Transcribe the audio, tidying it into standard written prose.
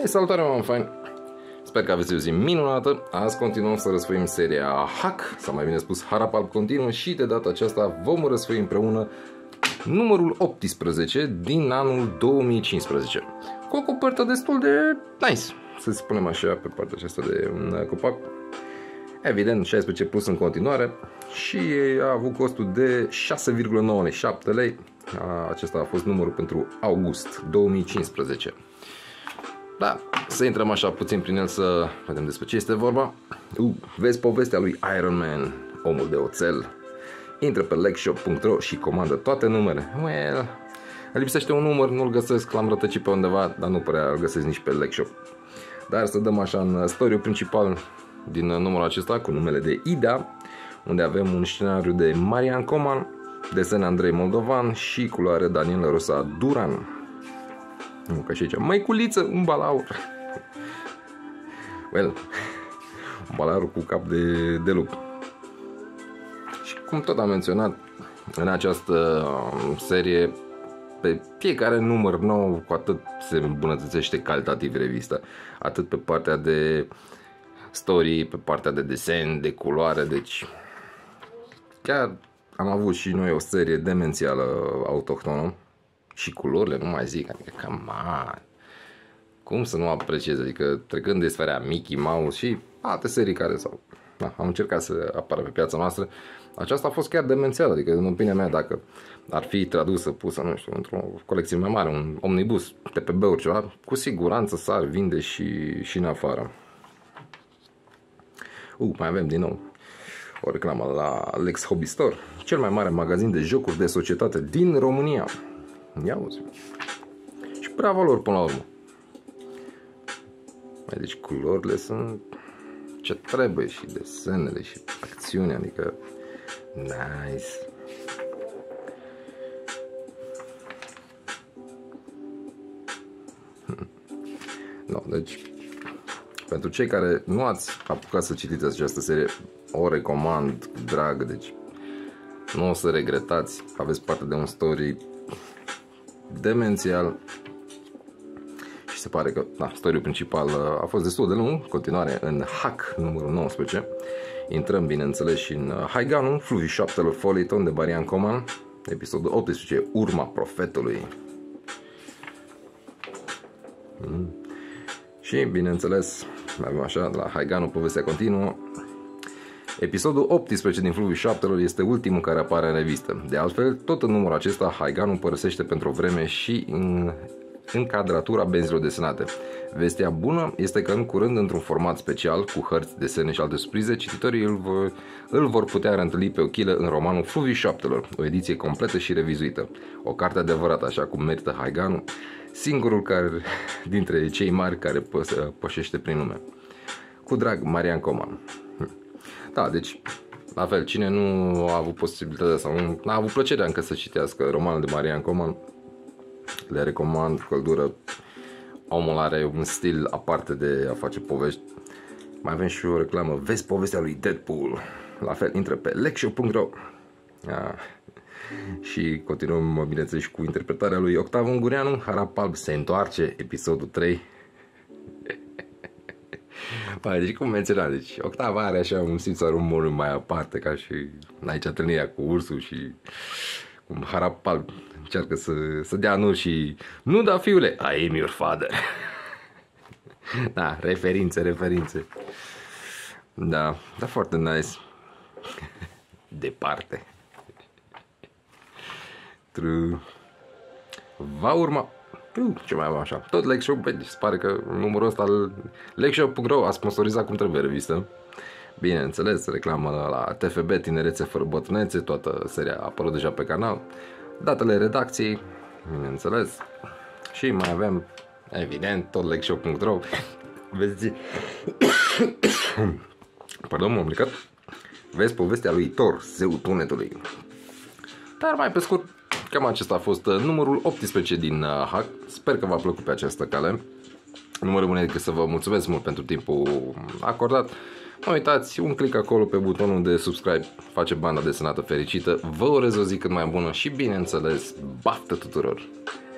Hei, salutare, oameni faini! Sper că aveți o zi minunată. Azi continuăm să răsfoim seria Hack, sau mai bine spus Harapalb continuă, și de data aceasta vom răsfoi împreună numărul 18 din anul 2015. Cu o copertă destul de nice, să spunem așa, pe partea aceasta de un copac. Evident, 16 plus în continuare și a avut costul de 6,97 lei. Acesta a fost numărul pentru august 2015. Da, să intrăm așa puțin prin el să vedem despre ce este vorba. Vezi povestea lui Iron Man, omul de oțel. Intră pe legshop.ro și comandă toate numere. Well, lipsește un număr, nu-l găsesc, l-am rătăcit pe undeva, dar nu prea îl găsesc nici pe Legshop. Dar să dăm așa în story principal din numărul acesta cu numele de Ida, unde avem un scenariu de Marian Coman, desen Andrei Moldovan și culoare Daniel Rosa Duran. Nu, ca și aici, măiculiță, un balaur. Well, un balaur cu cap de lup. Și cum tot am menționat, în această serie, pe fiecare număr nou, cu atât se îmbunătățește calitativ revista. Atât pe partea de story, pe partea de desen, de culoare, deci chiar am avut și noi o serie demențială autohtonă. Și culorile, nu mai zic, adică, come on, cum să nu apreciez, adică trecând de sfera Mickey Mouse și alte serii care am încercat să apară pe piața noastră, aceasta a fost chiar demențială, adică în opinia mea, dacă ar fi tradusă, pusă, nu știu, într-o colecție mai mare, un omnibus, TPB-uri, ceva, cu siguranță s-ar vinde și în afară. Mai avem din nou o reclamă la Lex Hobby Store, cel mai mare magazin de jocuri de societate din România. Ia uzi. Și bravo lor până la urmă. Deci culorile sunt ce trebuie și desenele și acțiunea, adică nice. No, deci pentru cei care nu ați apucat să citiți această serie, o recomand drag, deci nu o să regretați, aveți parte de un story demențial și se pare că story-ul principal a fost destul de lung. Continuare în Hack numărul 19. Intrăm bineînțeles și în Haiganul, Fluviul șaptelor Folieton de Marian Coman, episodul 18, Urma Profetului. Și bineînțeles avem așa, la Haiganul povestea continuă. Episodul 18 din Fluviul șaptelor este ultimul care apare în revistă. De altfel, tot în numărul acesta, Haiganul părăsește pentru o vreme și încadratura benzilor desenate. Vestea bună este că în curând, într-un format special, cu hărți, desene și alte surprize, cititorii îl vor putea reîntâlni pe ochilă în romanul Fluviul șaptelor, o ediție completă și revizuită. O carte adevărată, așa cum merită Haiganul, singurul dintre cei mari care pășește prin lume. Cu drag, Marian Coman. Da, deci, la fel, cine nu a avut posibilitatea sau nu a avut plăcerea încă să citească romanul de Marian Coman, le recomand cu căldură. Omul are un stil aparte de a face povești. Mai avem și o reclamă, vezi povestea lui Deadpool. La fel, intră pe legshop.ro. Și continuăm, bineînțeles, cu interpretarea lui Octav Ungureanu. Harapalb se întoarce, episodul 3. Deci cum menționam, deci Octav are așa un simț al umorului mai aparte, ca și aici întâlnirea cu ursul și cum Harapalb încearcă să dea nur și nu da fiule, I am your father. Da, referințe. Da, foarte nice. Departe. True. Va urma. Ce mai avem așa? Tot Legshop, deci se pare că numărul ăsta al Legshop.ro a sponsorizat cum trebuie revistă. Bineînțeles, reclamă la TFB, Tinerețe fără bătrânețe, toată seria a apărut deja pe canal. Datele redacției, bineînțeles. Și mai avem, evident, tot Legshop.ro. Vezi, pardon, m-am plecat. Vezi povestea lui Thor, zeul tunetului. Dar mai pe scurt, cam acesta a fost numărul 18 din Hack. Sper că v-a plăcut pe această cale. Nu mă rămâne decât să vă mulțumesc mult pentru timpul acordat. Nu uitați, un click acolo pe butonul de subscribe face banda desenată fericită. Vă urez o zi cât mai bună și, bineînțeles, baftă tuturor!